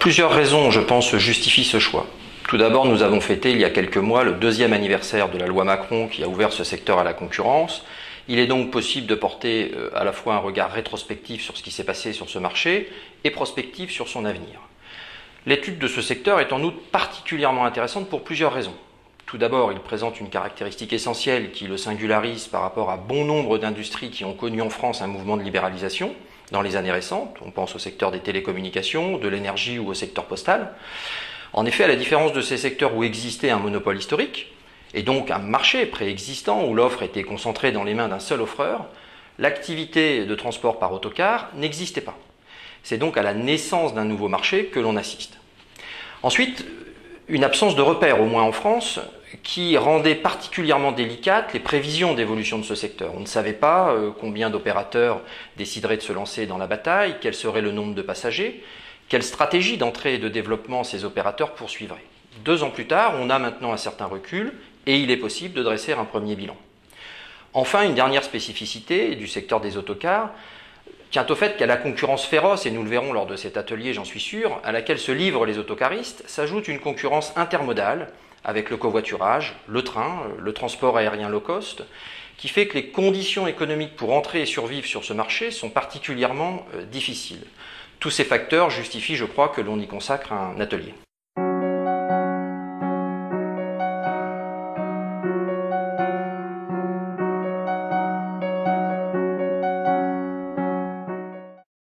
Plusieurs raisons, je pense, justifient ce choix. Tout d'abord, nous avons fêté il y a quelques mois le 2e anniversaire de la loi Macron qui a ouvert ce secteur à la concurrence. Il est donc possible de porter à la fois un regard rétrospectif sur ce qui s'est passé sur ce marché et prospectif sur son avenir. L'étude de ce secteur est en outre particulièrement intéressante pour plusieurs raisons. Tout d'abord, il présente une caractéristique essentielle qui le singularise par rapport à bon nombre d'industries qui ont connu en France un mouvement de libéralisation dans les années récentes. On pense au secteur des télécommunications, de l'énergie ou au secteur postal. En effet, à la différence de ces secteurs où existait un monopole historique, et donc un marché préexistant où l'offre était concentrée dans les mains d'un seul offreur, l'activité de transport par autocar n'existait pas. C'est donc à la naissance d'un nouveau marché que l'on assiste. Ensuite, une absence de repères, au moins en France, qui rendait particulièrement délicates les prévisions d'évolution de ce secteur. On ne savait pas combien d'opérateurs décideraient de se lancer dans la bataille, quel serait le nombre de passagers, quelle stratégie d'entrée et de développement ces opérateurs poursuivraient. 2 ans plus tard, on a maintenant un certain recul et il est possible de dresser un premier bilan. Enfin, une dernière spécificité du secteur des autocars tient au fait qu'à la concurrence féroce, et nous le verrons lors de cet atelier, j'en suis sûr, à laquelle se livrent les autocaristes, s'ajoute une concurrence intermodale avec le covoiturage, le train, le transport aérien low cost, qui fait que les conditions économiques pour entrer et survivre sur ce marché sont particulièrement difficiles. Tous ces facteurs justifient, je crois, que l'on y consacre un atelier.